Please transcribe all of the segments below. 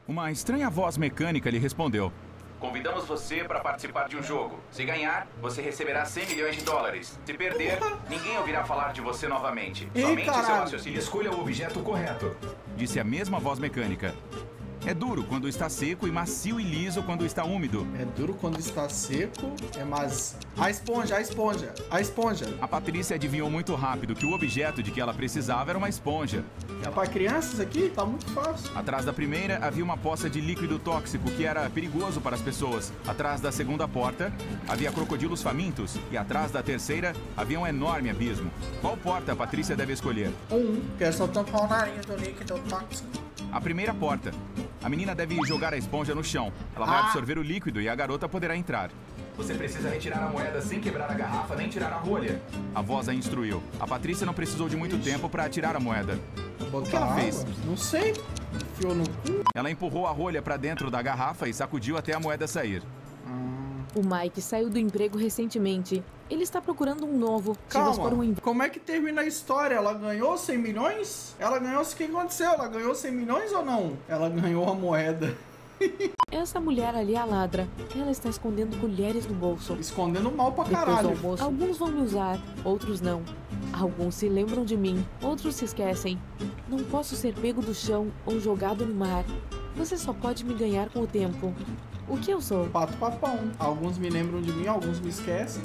Uma estranha voz mecânica lhe respondeu. Convidamos você para participar de um jogo. Se ganhar, você receberá 100 milhões de dólares. Se perder, ninguém ouvirá falar de você novamente. Somente seu raciocínio. Escolha o objeto correto, disse a mesma voz mecânica. É duro quando está seco e macio e liso quando está úmido. É duro quando está seco, mas... A esponja, a esponja, a esponja. A Patrícia adivinhou muito rápido que o objeto de que ela precisava era uma esponja. É para crianças aqui? Tá muito fácil. Atrás da primeira havia uma poça de líquido tóxico que era perigoso para as pessoas. Atrás da segunda porta havia crocodilos famintos. E atrás da terceira havia um enorme abismo. Qual porta a Patrícia deve escolher? Que é só tampar o nariz do líquido tóxico. A primeira porta. A menina deve jogar a esponja no chão. Ela vai absorver o líquido e a garota poderá entrar. Você precisa retirar a moeda sem quebrar a garrafa nem tirar a rolha. A voz a instruiu. A Patrícia não precisou de muito tempo para tirar a moeda. O que ela fez? Não sei. Enfiou no cu. Ela empurrou a rolha para dentro da garrafa e sacudiu até a moeda sair. O Mike saiu do emprego recentemente. Ele está procurando um novo. Calma, como é que termina a história? Ela ganhou 100 milhões? Ela ganhou... O que aconteceu? Ela ganhou 100 milhões ou não? Ela ganhou a moeda. Essa mulher ali é a ladra. Ela está escondendo colheres no bolso. Escondendo mal pra Depois caralho. do almoço, alguns vão me usar, outros não. Alguns se lembram de mim, outros se esquecem. Não posso ser pego do chão ou jogado no mar. Você só pode me ganhar com o tempo. O que eu sou? Pato papão. Alguns me lembram de mim, alguns me esquecem.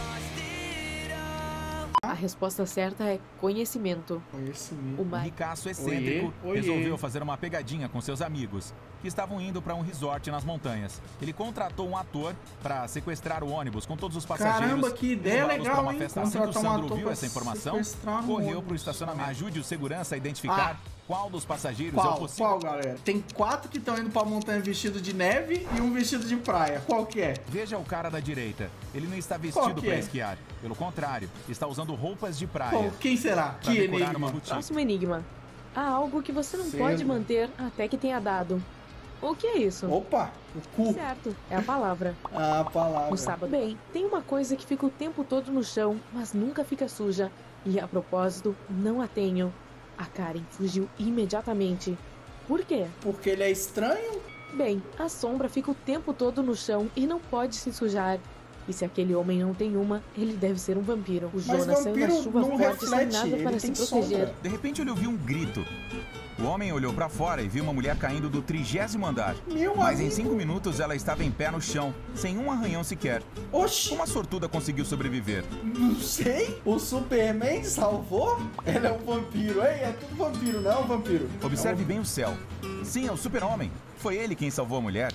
A resposta certa é conhecimento. Conhecimento. O Mike, ricaço excêntrico, resolveu fazer uma pegadinha com seus amigos, que estavam indo para um resort nas montanhas. Ele contratou um ator para sequestrar o ônibus com todos os passageiros. Caramba, que ideia legal, hein? Assim que o Sandro viu essa informação, correu para o estacionamento. Ajude o segurança a identificar qual dos passageiros é o possível. Qual, galera? Tem 4 que estão indo pra montanha vestido de neve e um vestido de praia. Qual que é? Veja o cara da direita. Ele não está vestido para esquiar. Pelo contrário, está usando roupas de praia. Quem será? Que enigma? Próximo enigma. Há algo que você não pode manter até que tenha dado. O que é isso? Opa, o cu. Certo, é a palavra. A palavra. No sábado. Bem, tem uma coisa que fica o tempo todo no chão, mas nunca fica suja. E a propósito, não a tenho. A Karen fugiu imediatamente. Por quê? Porque ele é estranho? Bem, a sombra fica o tempo todo no chão e não pode se sujar. E se aquele homem não tem uma, ele deve ser um vampiro. O Jonas saiu na chuva forte sem nada para se proteger. Sombra. De repente ele ouviu um grito. O homem olhou para fora e viu uma mulher caindo do 30º andar. Mas em 5 minutos ela estava em pé no chão, sem um arranhão sequer. Oxi! Como a sortuda conseguiu sobreviver? Não sei. O Superman salvou? Ele é um vampiro. Ei, é tudo vampiro, não é um vampiro. Observe bem o céu. Sim, é o Super-Homem. Foi ele quem salvou a mulher.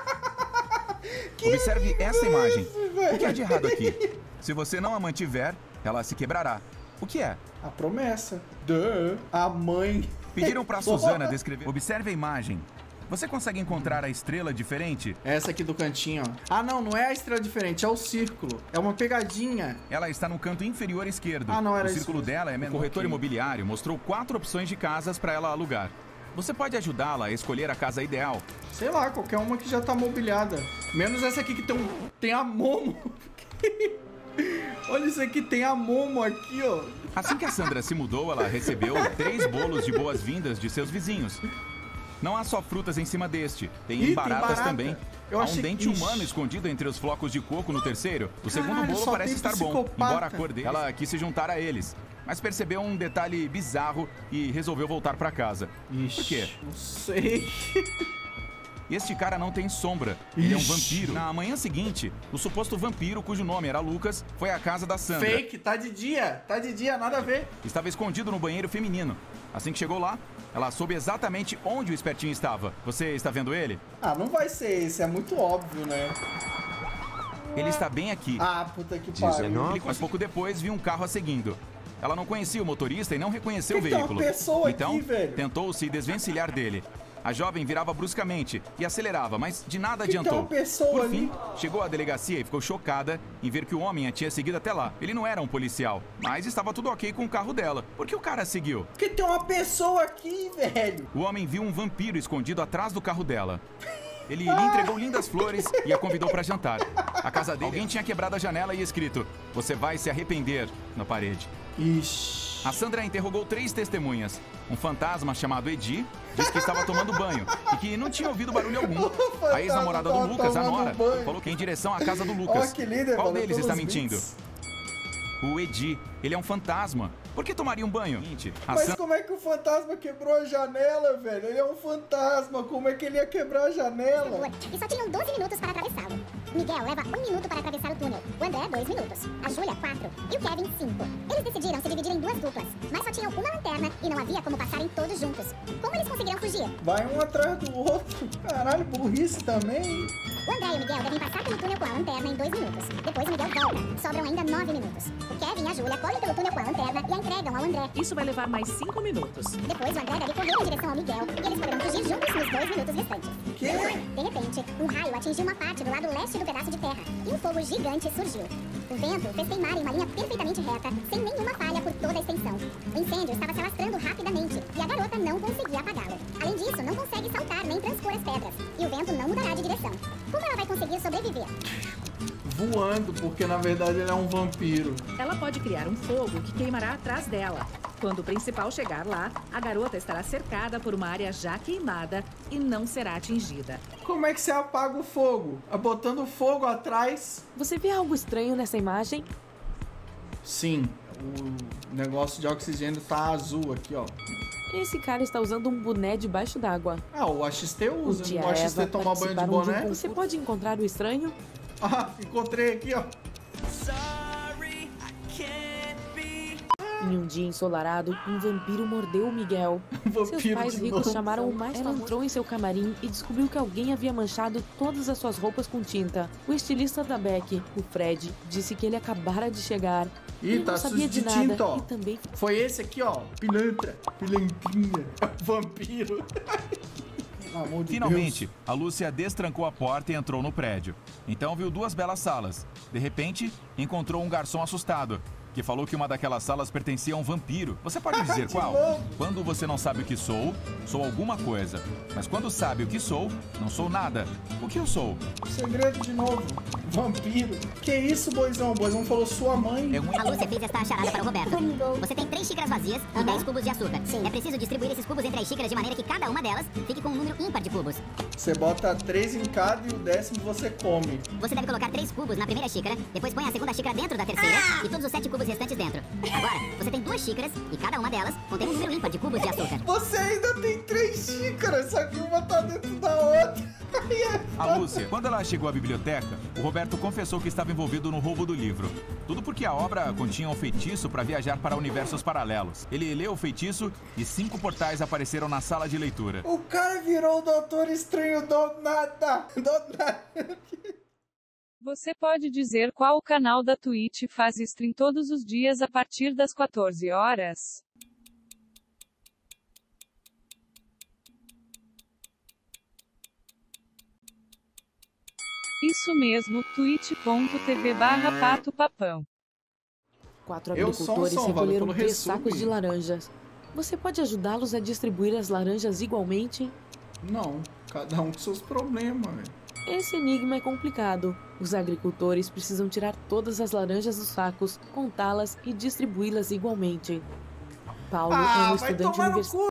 Observe essa imagem. O que há de errado aqui? Se você não a mantiver, ela se quebrará. O que é? A promessa. A mãe. Pediram para Suzana descrever. Observe a imagem. Você consegue encontrar a estrela diferente? Essa aqui do cantinho, ó. Ah, não é a estrela diferente, é o círculo. É uma pegadinha. Ela está no canto inferior esquerdo. Ah, não era isso. O círculo dela é menor. O corretor imobiliário mostrou 4 opções de casas para ela alugar. Você pode ajudá-la a escolher a casa ideal. Sei lá, qualquer uma que já tá mobiliada. Menos essa aqui que tem a Momo. Olha isso aqui, tem a Momo aqui, ó. Assim que a Sandra se mudou, ela recebeu 3 bolos de boas-vindas de seus vizinhos. Não há só frutas em cima deste, tem baratas também. Há um dente humano escondido entre os flocos de coco no terceiro. O segundo bolo parece estar bom, embora a cor dele. Ela quis se juntar a eles, mas percebeu um detalhe bizarro e resolveu voltar para casa. Por quê? Não sei. Este cara não tem sombra. Ele é um vampiro. Na manhã seguinte, o suposto vampiro, cujo nome era Lucas, foi à casa da Sandra. Fake, tá de dia, nada a ver. Estava escondido no banheiro feminino. Assim que chegou lá, ela soube exatamente onde o espertinho estava. Você está vendo ele? Ah, não vai ser esse, é muito óbvio, né? Ele está bem aqui. Ah, puta que pariu. Mas pouco depois viu um carro a seguindo. Ela não conhecia o motorista e não reconheceu o veículo. Tem uma pessoa então, aqui, velho. tentou se desvencilhar dele. A jovem virava bruscamente e acelerava, mas de nada adiantou. Tem uma pessoa Por fim, ali. chegou à delegacia e ficou chocada em ver que o homem a tinha seguido até lá. Ele não era um policial, mas estava tudo ok com o carro dela. Por que o cara a seguiu? Porque tem uma pessoa aqui, velho. O homem viu um vampiro escondido atrás do carro dela. Ele lhe entregou lindas flores e a convidou para jantar. A casa dele, alguém tinha quebrado a janela e escrito: "Você vai se arrepender", na parede. Ixi. A Sandra interrogou 3 testemunhas. Um fantasma chamado Edi disse que estava tomando banho e que não tinha ouvido barulho algum. A ex-namorada do Lucas, a Nora, falou que ia em direção à casa do Lucas. Qual deles está mentindo? O Edi, ele é um fantasma. Por que tomaria um banho? Mas como é que o fantasma quebrou a janela, velho? Ele é um fantasma, como é que ele ia quebrar a janela? E só tinham 12 minutos para atravessá-lo. Miguel leva 1 minuto para atravessar o túnel. O André, 2 minutos. A Júlia, 4. E o Kevin, 5. Eles decidiram se dividir em 2 duplas, mas só tinham uma lanterna e não havia como passarem todos juntos. Como eles conseguiram fugir? Vai um atrás do outro. Caralho, burrice também. O André e o Miguel devem passar pelo túnel com a lanterna em 2 minutos. Depois o Miguel volta. Sobram ainda 9 minutos. O Kevin e a Júlia correm pelo túnel com a lanterna e a entregam ao André. Isso vai levar mais 5 minutos. Depois o André deve correr em direção ao Miguel e eles poderão fugir juntos nos 2 minutos restantes. Que? De repente, um raio atingiu uma parte do lado leste do pedaço de terra e um fogo gigante surgiu. O vento fez queimar em uma linha perfeitamente reta, sem nenhuma falha por toda a extensão. O incêndio estava se alastrando rapidamente e a garota não conseguia apagá-lo. Além disso, não consegue saltar nem transpor as pedras e o vento não mudará de direção. Como ela vai conseguir sobreviver? Voando, porque na verdade ele é um vampiro. Ela pode criar um fogo que queimará atrás dela. Quando o principal chegar lá, a garota estará cercada por uma área já queimada e não será atingida. Como é que você apaga o fogo? Botando fogo atrás? Você vê algo estranho nessa imagem? Sim, o negócio de oxigênio tá azul aqui, ó. Esse cara está usando um boné debaixo d'água. Ah, o AXT usa. Dia O AXT tomar banho de boné. Você pode encontrar o estranho? Ah, encontrei aqui, ó. Em um dia ensolarado, um vampiro mordeu o Miguel. Seus pais ricos chamaram o mais famoso. Ela entrou em seu camarim e descobriu que alguém havia manchado todas as suas roupas com tinta. O estilista da Beck, o Fred, disse que ele acabara de chegar. Ih, tá sujo de tinta, ó. Também... Foi esse aqui, ó. Pilantra. Pilantrinha. Vampiro. Finalmente, a Lúcia destrancou a porta e entrou no prédio. Então viu 2 belas salas. De repente, encontrou um garçom assustado, que falou que uma daquelas salas pertencia a um vampiro. Você pode dizer qual? Quando você não sabe o que sou, sou alguma coisa. Mas quando sabe o que sou, não sou nada. O que eu sou? Segredo de novo. Vampiro. Que isso, Boizão? O Boizão falou sua mãe. A Lúcia fez esta charada para o Roberto. Você tem 3 xícaras vazias e 10 cubos de açúcar. Sim. É preciso distribuir esses cubos entre as xícaras de maneira que cada uma delas fique com um número ímpar de cubos. Você bota 3 em cada e o 10º você come. Você deve colocar 3 cubos na primeira xícara, depois põe a segunda xícara dentro da terceira e todos os 7 cubos restantes dentro. Agora, você tem 2 xícaras e cada uma delas contém um número ímpar de cubos de açúcar. Você ainda tem 3 xícaras, só que uma tá dentro da outra. A Lúcia, quando ela chegou à biblioteca, o Roberto confessou que estava envolvido no roubo do livro. Tudo porque a obra continha um feitiço para viajar para universos paralelos. Ele leu o feitiço e 5 portais apareceram na sala de leitura. O cara virou o Doutor Estranho do nada. Do nada. Você pode dizer qual o canal da Twitch faz stream todos os dias a partir das 14 horas? Isso mesmo, twitch.tv/patopapão. 4 agricultores recolheram 3 sacos de laranjas. Você pode ajudá-los a distribuir as laranjas igualmente? Não, cada um com seus problemas, velho. Esse enigma é complicado. Os agricultores precisam tirar todas as laranjas dos sacos, contá-las e distribuí-las igualmente. Paulo é um estudante universitário.